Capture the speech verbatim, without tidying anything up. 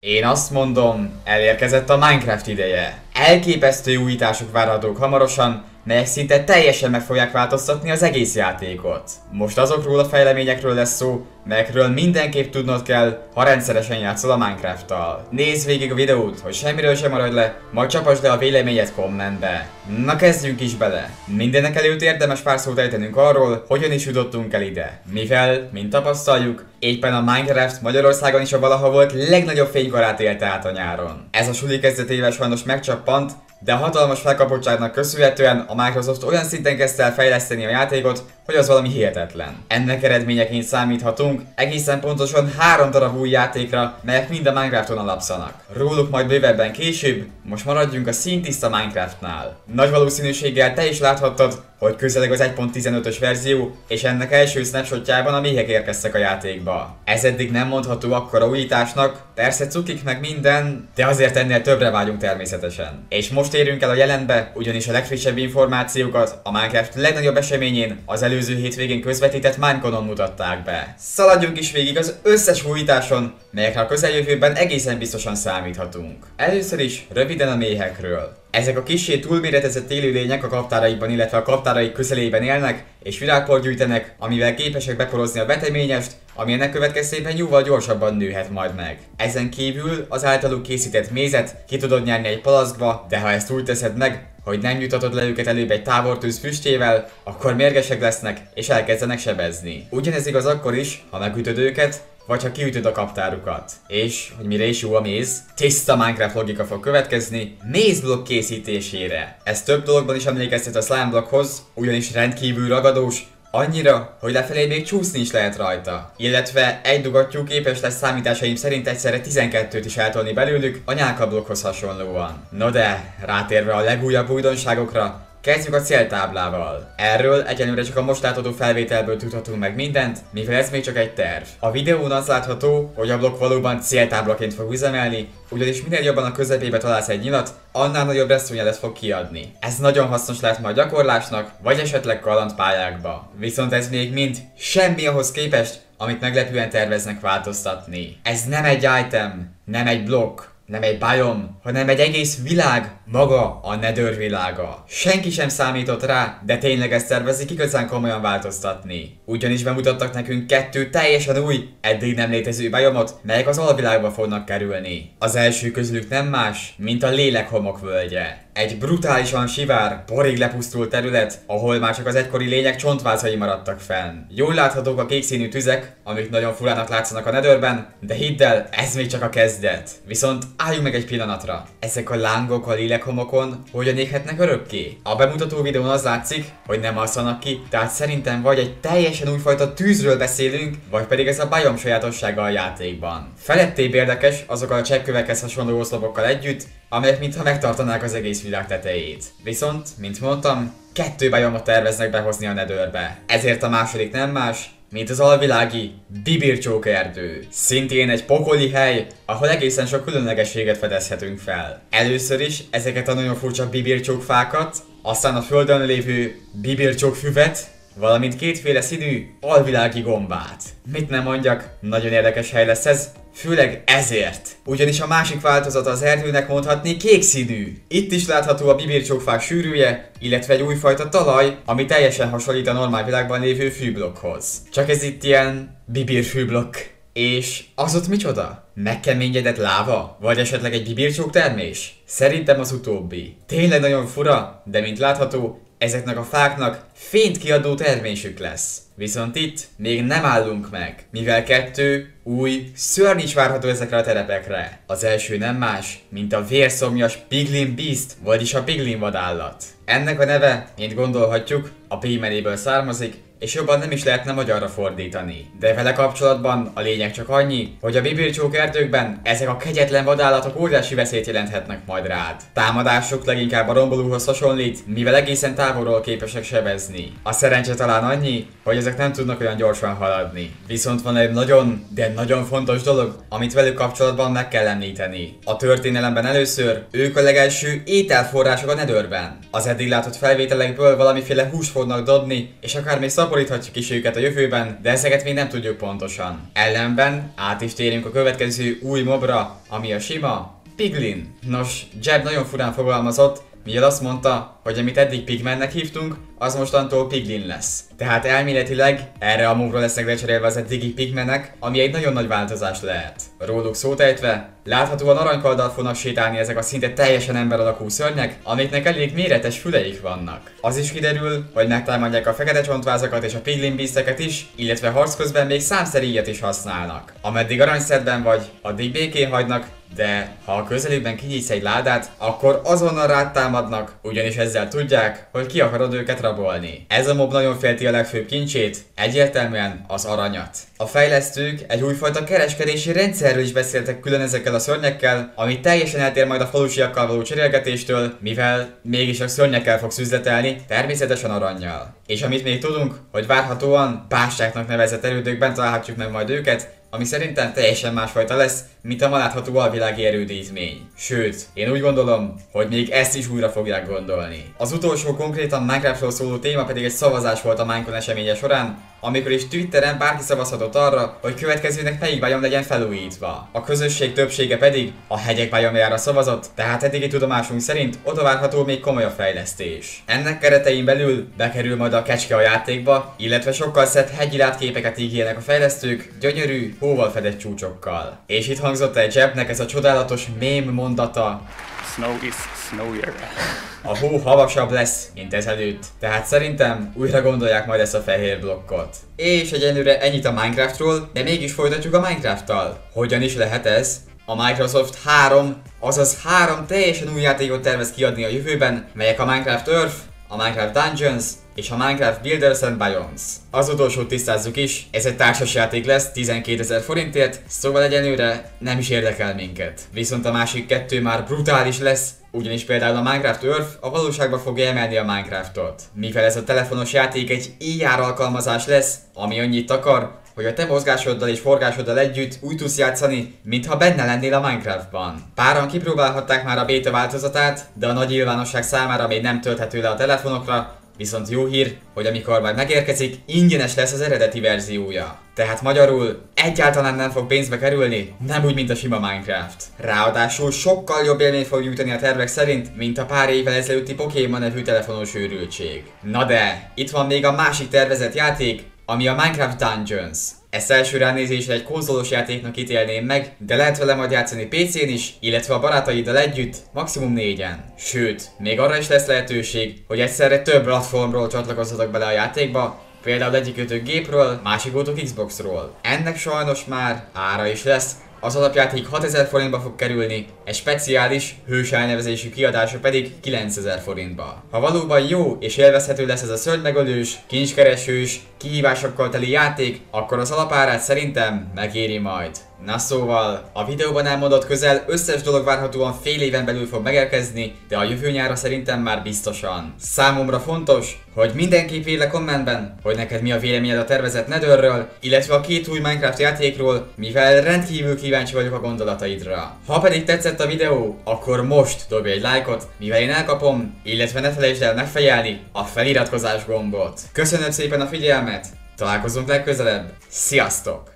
Én azt mondom, elérkezett a Minecraft ideje. Elképesztő újítások várhatók hamarosan, melyek szinte teljesen meg fogják változtatni az egész játékot. Most azokról a fejleményekről lesz szó, melyekről mindenképp tudnod kell, ha rendszeresen játszol a Minecraft-tal. Nézd végig a videót, hogy semmiről sem maradj le, majd csapasd le a véleményed kommentbe. Na kezdjünk is bele! Mindenek előtt érdemes pár szót ejtenünk arról, hogyan is jutottunk el ide. Mivel, mint tapasztaljuk, éppen a Minecraft Magyarországon is a valaha volt legnagyobb fénykorát élte át a nyáron. Ez a suli kezdetével sajnos megcsappant, de a hatalmas felkapottságnak köszönhetően a Microsoft olyan szinten kezdte el fejleszteni a játékot, hogy az valami hihetetlen. Ennek eredményeként számíthatunk egészen pontosan három darab új játékra, melyek mind a Minecrafton alapszanak. Róluk majd bővebben később, most maradjunk a színtiszta Minecraftnál. Nagy valószínűséggel te is láthattad, hogy közeleg az egy pont tizenötös verzió, és ennek első snapshotjában a méhek érkeztek a játékba. Ez eddig nem mondható akkora újításnak, persze cukik meg minden, de azért ennél többre vágyunk természetesen. És most érünk el a jelenbe, ugyanis a legfrissebb információkat a Minecraft legnagyobb eseményén, az előző hétvégén közvetített Mineconon mutatták be. Szaladjunk is végig az összes újításon, melyekre a közeljövőben egészen biztosan számíthatunk. Először is röviden a méhekről. Ezek a kissé túlméretezett élőlények a kaptáraikban, illetve a kaptáraik közelében élnek, és virágport gyűjtenek, amivel képesek beporozni a veteményest, ami ennek következtében jóval gyorsabban nőhet majd meg. Ezen kívül az általuk készített mézet ki tudod nyerni egy palackba, de ha ezt úgy teszed meg, hogy nem jutatod le őket előbb egy tábortűz füstjével, akkor mérgesek lesznek és elkezdenek sebezni. Ugyanez igaz akkor is, ha megütöd őket, vagy ha kiütöd a kaptárukat. És, hogy mire is jó a méz? Tiszta Minecraft logika fog következni mézblokk készítésére. Ez több dologban is emlékeztet a slime blokkhoz, ugyanis rendkívül ragadós, annyira, hogy lefelé még csúszni is lehet rajta. Illetve egy dugattyú képes lesz számításaim szerint egyszerre tizenkettőt is eltolni belőlük a nyálkablokkhoz hasonlóan. No de, rátérve a legújabb újdonságokra, kezdjük a céltáblával. Erről egyenlőre csak a most látható felvételből tudhatunk meg mindent, mivel ez még csak egy terv. A videón az látható, hogy a blokk valóban céltáblaként fog üzemelni, ugyanis minél jobban a közepébe találsz egy nyilat, annál nagyobb resztonyelet fog kiadni. Ez nagyon hasznos lehet majd gyakorlásnak, vagy esetleg kalandpályákba. Viszont ez még mind semmi ahhoz képest, amit meglepően terveznek változtatni. Ez nem egy item, nem egy blokk, nem egy biom, hanem egy egész világ, maga a Nether világa. Senki sem számított rá, de tényleg ezt tervezik igazán komolyan változtatni. Ugyanis bemutattak nekünk kettő teljesen új, eddig nem létező biomot, melyek az alvilágba fognak kerülni. Az első közülük nem más, mint a Lélekhomok völgye. Egy brutálisan sivár, porig lepusztult terület, ahol már csak az egykori lények csontvázai maradtak fenn. Jól láthatók a kék színű tüzek, amik nagyon furának látszanak a Netherben, de hidd el, ez még csak a kezdet. Viszont álljunk meg egy pillanatra. Ezek a lángok a lélekhomokon hogyan éghetnek örökké? A bemutató videón az látszik, hogy nem alszanak ki, tehát szerintem vagy egy teljesen újfajta tűzről beszélünk, vagy pedig ez a biom sajátossága a játékban. Felettébb érdekes azokkal a csekkövekhez hasonló oszlopokkal együtt, amelyek mintha megtartanák az egész világ tetejét. Viszont, mint mondtam, kettő biomot terveznek behozni a Netherbe. Ezért a második nem más, mint az alvilági Bibircsók erdő. Szintén egy pokoli hely, ahol egészen sok különlegességet fedezhetünk fel. Először is ezeket a nagyon furcsa bibircsók fákat, aztán a földön lévő bibircsók füvet, valamint kétféle színű alvilági gombát. Mit nem mondjak, nagyon érdekes hely lesz ez, főleg ezért. Ugyanis a másik változata az erdőnek mondhatni kék színű. Itt is látható a bibircsókfák sűrűje, illetve egy újfajta talaj, ami teljesen hasonlít a normál világban lévő fűblokkhoz. Csak ez itt ilyen bibirfűblokk. És az ott micsoda? Megkeményedett láva? Vagy esetleg egy bibircsók termés? Szerintem az utóbbi. Tényleg nagyon fura, de mint látható, ezeknek a fáknak fényt kiadó termésük lesz. Viszont itt még nem állunk meg, mivel kettő új szörny is várható ezekre a terepekre. Az első nem más, mint a vérszomjas Piglin Beast, vagyis a Piglin vadállat. Ennek a neve, mint gondolhatjuk, a P-menéből származik, és jobban nem is lehetne magyarra fordítani. De vele kapcsolatban a lényeg csak annyi, hogy a bibircsók erdőkben ezek a kegyetlen vadállatok óriási veszélyt jelenthetnek majd rád. Támadásuk leginkább a rombolóhoz hasonlít, mivel egészen távolról képesek sebezni. A szerencse talán annyi, hogy ezek nem tudnak olyan gyorsan haladni. Viszont van egy nagyon, de nagyon fontos dolog, amit velük kapcsolatban meg kell említeni. A történelemben először ők a legelső ételforrások a Netherben. Az eddig látott felvételekből valamiféle húst fognak dobni, és akár még szapor szaporíthatjuk is őket a jövőben, de ezeket még nem tudjuk pontosan. Ellenben át is térünk a következő új mobra, ami a sima Piglin. Nos, Jeb nagyon furán fogalmazott, mivel azt mondta, hogy amit eddig Pigmannek hívtunk, az mostantól Piglin lesz. Tehát elméletileg erre a mobra lesznek lecserélve az eddigi Pigmanek, ami egy nagyon nagy változás lehet. Róluk szót ejtve, láthatóan aranykarddal fognak sétálni ezek a szinte teljesen ember alakú szörnyek, amiknek elég méretes füleik vannak. Az is kiderül, hogy megtámadják a fekete csontvázakat és a Piglin Beasteket is, illetve harc közben még számszeríjat is használnak. Ameddig aranyszedben vagy, addig békén hagynak, de ha a közelükben kinyitsz egy ládát, akkor azonnal rád támadnak, ugyanis ezzel tudják, hogy ki akarod őket rabolni. Ez a mob nagyon félti a legfőbb kincsét, egyértelműen az aranyat. A fejlesztők egy újfajta kereskedési rendszerről is beszéltek külön ezekkel a szörnyekkel, ami teljesen eltér majd a falusiakkal való cserélgetéstől, mivel mégis a szörnyekkel fogsz üzletelni, természetesen arannyal. És amit még tudunk, hogy várhatóan bástáknak nevezett erődökben találhatjuk meg majd őket, ami szerintem teljesen másfajta lesz, mint a ma látható alvilági erődítmény. Sőt, én úgy gondolom, hogy még ezt is újra fogják gondolni. Az utolsó konkrétan Minecraftról szóló téma pedig egy szavazás volt a Minecon eseménye során, amikor is Twitteren bárki szavazhatott arra, hogy következőnek melyik biom legyen felújítva. A közösség többsége pedig a hegyek biomjára szavazott, tehát eddigi tudomásunk szerint oda várható még komolyabb fejlesztés. Ennek keretein belül bekerül majd a kecske a játékba, illetve sokkal szebb hegyi látképeket ígérnek a fejlesztők, gyönyörű, hóval fedett csúcsokkal. És itt hangzott egy Jebnek ez a csodálatos mém mondata. Snow is snowier. A hó havasabb lesz, mint ezelőtt, tehát szerintem újra gondolják majd ezt a fehér blokkot. És egyelőre ennyit a Minecraftról, de mégis folytatjuk a Minecrafttal. Hogyan is lehet ez? A Microsoft három, azaz három teljesen új játékot tervez kiadni a jövőben, melyek a Minecraft Earth, a Minecraft Dungeons és a Minecraft Builders and Biomes. Az utolsót tisztázzuk is, ez egy társasjáték lesz tizenkétezer forintért, szóval egyenlőre nem is érdekel minket. Viszont a másik kettő már brutális lesz, ugyanis például a Minecraft Earth a valóságba fogja emelni a Minecraftot. Mivel ez a telefonos játék egy i er alkalmazás lesz, ami annyit akar, hogy a te mozgásoddal és forgásoddal együtt úgy tudsz játszani, mintha benne lennél a Minecraftban. Páran kipróbálhatták már a béta változatát, de a nagy nyilvánosság számára még nem tölthető le a telefonokra, viszont jó hír, hogy amikor majd megérkezik, ingyenes lesz az eredeti verziója. Tehát magyarul egyáltalán nem fog pénzbe kerülni, nem úgy, mint a sima Minecraft. Ráadásul sokkal jobb élményt fog nyújtani a tervek szerint, mint a pár évvel ezelőtti Pokémon nevű telefonos őrültség. Na de, itt van még a másik tervezett játék, ami a Minecraft Dungeons. Ezt első ránézésre egy konzolos játéknak ítélném meg, de lehet vele majd játszani pé cén is, illetve a barátaiddal együtt, maximum négyen. Sőt, még arra is lesz lehetőség, hogy egyszerre több platformról csatlakozzatok bele a játékba, például egyikőtök gépről, másikótok Xboxról. Ennek sajnos már ára is lesz. Az alapjáték hatezer forintba fog kerülni, egy speciális, hős elnevezésű kiadása pedig kilencezer forintba. Ha valóban jó és élvezhető lesz ez a szörnymegölős, kincskeresős, kihívásokkal teli játék, akkor az alapárát szerintem megéri majd. Na szóval, a videóban elmondott közel összes dolog várhatóan fél éven belül fog megérkezni, de a jövő nyára szerintem már biztosan. Számomra fontos, hogy mindenképp írj le kommentben, hogy neked mi a véleményed a tervezett Netherről, illetve a két új Minecraft játékról, mivel rendkívül kíváncsi vagyok a gondolataidra. Ha pedig tetszett a videó, akkor most dobj egy lájkot, mivel én elkapom, illetve ne felejtsd el megfejelni a feliratkozás gombot. Köszönöm szépen a figyelmet, találkozunk legközelebb, sziasztok!